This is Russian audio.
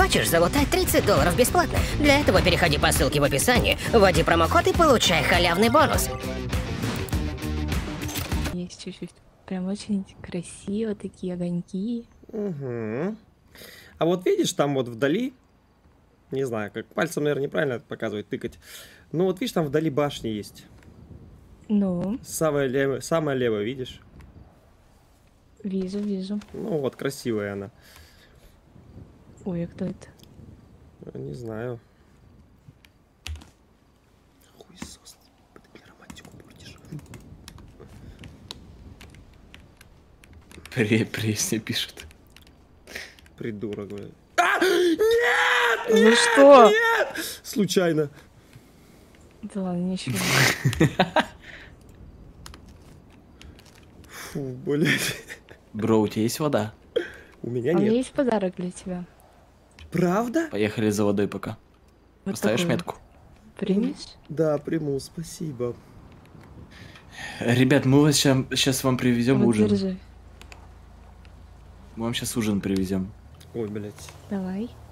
Хочешь залутать $30 бесплатно? Для этого переходи по ссылке в описании, вводи промокод и получай халявный бонус. Есть чуть-чуть. Прям очень красиво, такие огоньки. Угу. А вот видишь, там вот вдали, не знаю, как пальцем, наверное, неправильно это показывать, тыкать. Но вот видишь, там вдали башня есть. Ну, Самая левая, видишь? вижу, вижу. Ну вот, красивая она. Ой, а кто это? Не знаю. Хуесос, ты романтику портишь. Пресня пишет. Придурок, блядь. Ну что? Нет! Случайно. Да ладно, ничего. Фу, блядь. Бро, у тебя есть вода? У меня А у меня нет. есть подарок для тебя. Правда? Поехали за водой пока. Вот Поставишь такой. метку? Примешь? Да, приму, спасибо. Ребят, мы вас сейчас вам привезем Вот ужин. держи. Мы вам сейчас ужин привезем. Ой, блядь. Давай.